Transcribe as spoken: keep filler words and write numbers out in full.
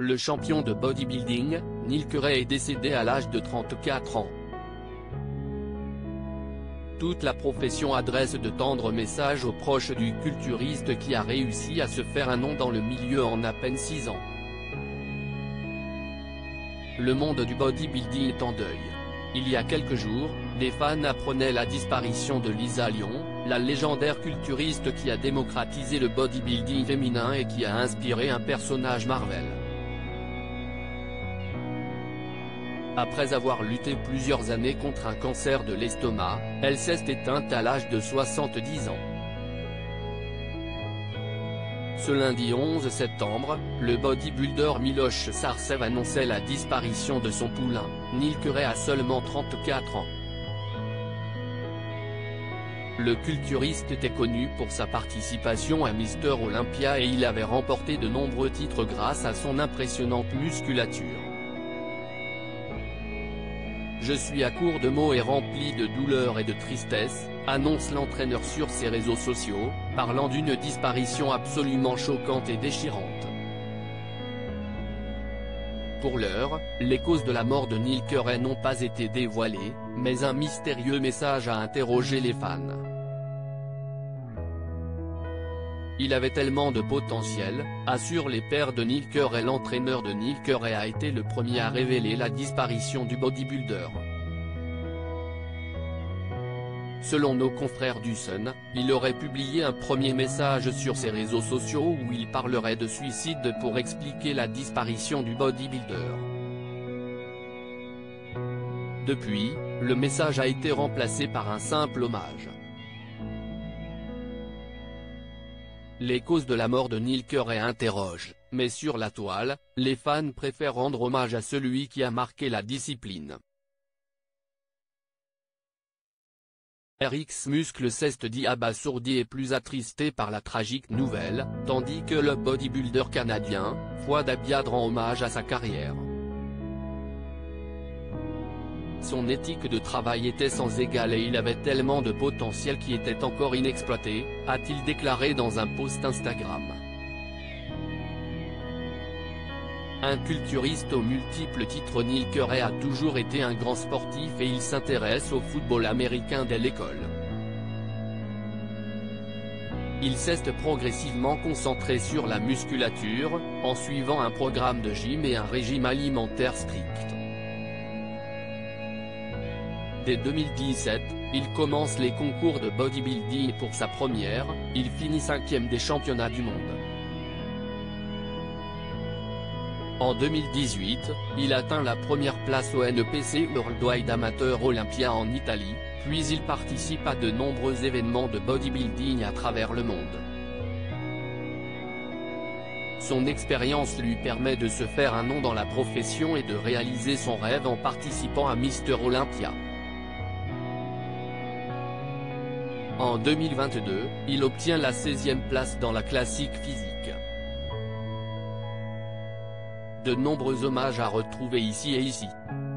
Le champion de bodybuilding, Neil Curey est décédé à l'âge de trente-quatre ans. Toute la profession adresse de tendres messages aux proches du culturiste qui a réussi à se faire un nom dans le milieu en à peine six ans. Le monde du bodybuilding est en deuil. Il y a quelques jours, des fans apprenaient la disparition de Lisa Lyon, la légendaire culturiste qui a démocratisé le bodybuilding féminin et qui a inspiré un personnage Marvel. Après avoir lutté plusieurs années contre un cancer de l'estomac, elle s'est éteinte à l'âge de soixante-dix ans. Ce lundi onze septembre, le bodybuilder Miloš Sarcev annonçait la disparition de son poulain, Neil Curey à seulement trente-quatre ans. Le culturiste était connu pour sa participation à Mister Olympia et il avait remporté de nombreux titres grâce à son impressionnante musculature. « Je suis à court de mots et rempli de douleur et de tristesse », annonce l'entraîneur sur ses réseaux sociaux, parlant d'une disparition absolument choquante et déchirante. Pour l'heure, les causes de la mort de Neil Curey n'ont pas été dévoilées, mais un mystérieux message a interrogé les fans. Il avait tellement de potentiel, assurent les pairs de Neil Curey. L'entraîneur de Neil Curey a été le premier à révéler la disparition du bodybuilder. Selon nos confrères du Sun, il aurait publié un premier message sur ses réseaux sociaux où il parlerait de suicide pour expliquer la disparition du bodybuilder. Depuis, le message a été remplacé par un simple hommage. Les causes de la mort de Neil Curey interrogent, mais sur la toile, les fans préfèrent rendre hommage à celui qui a marqué la discipline. Rx Muscle s'est dit abasourdi et plus attristé par la tragique nouvelle, tandis que le bodybuilder canadien, Fouad Abiad rend hommage à sa carrière. Son éthique de travail était sans égal et il avait tellement de potentiel qui était encore inexploité, a-t-il déclaré dans un post Instagram. Un culturiste aux multiples titres, Neil Curey a toujours été un grand sportif et il s'intéresse au football américain dès l'école. Il s'est progressivement concentré sur la musculature, en suivant un programme de gym et un régime alimentaire strict. Dès deux mille dix-sept, il commence les concours de bodybuilding et pour sa première, il finit cinquième des championnats du monde. En deux mille dix-huit, il atteint la première place au N P C Worldwide Amateur Olympia en Italie, puis il participe à de nombreux événements de bodybuilding à travers le monde. Son expérience lui permet de se faire un nom dans la profession et de réaliser son rêve en participant à Mister Olympia. En deux mille vingt-deux, il obtient la seizième place dans la classique physique. De nombreux hommages à retrouver ici et ici.